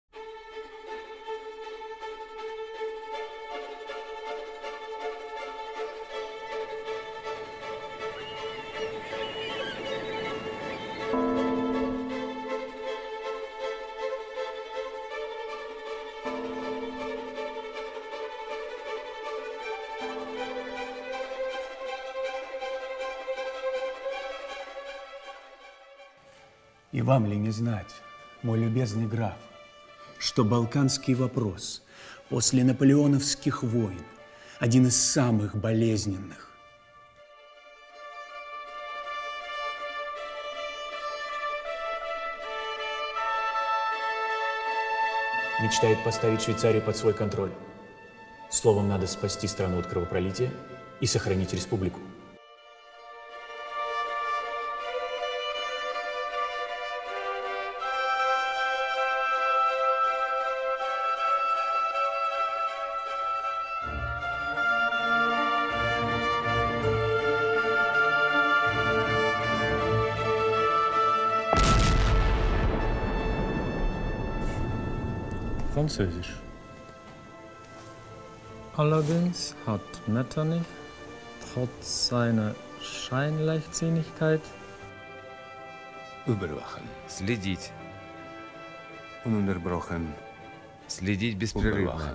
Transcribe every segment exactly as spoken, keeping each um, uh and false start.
И вам ли не знать, мой любезный граф, что балканский вопрос после наполеоновских войн один из самых болезненных. Мечтает поставить Швейцарию под свой контроль. Словом, надо спасти страну от кровопролития и сохранить республику. Französisch. Allerdings hat Metternich trotz seiner Scheinleichtsinnigkeit Überwachen. Следить. Ununterbrochen. Следить беспрерывно.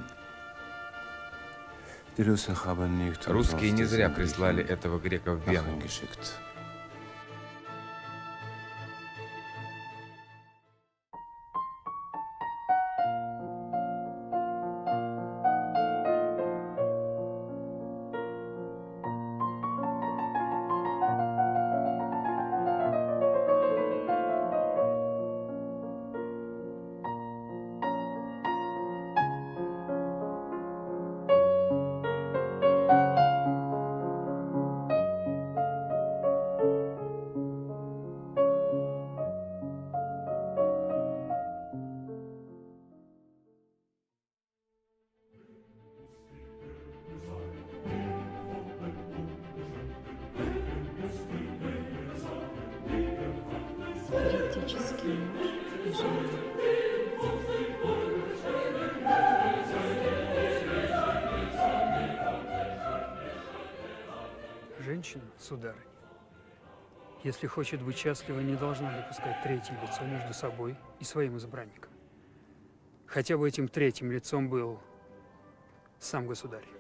Русские не зря прислали этого грека в Вену. Спиритический муж и жена. Женщина, сударыня, если хочет быть счастлива, не должна допускать третье лицо между собой и своим избранником. Хотя бы этим третьим лицом был сам государь.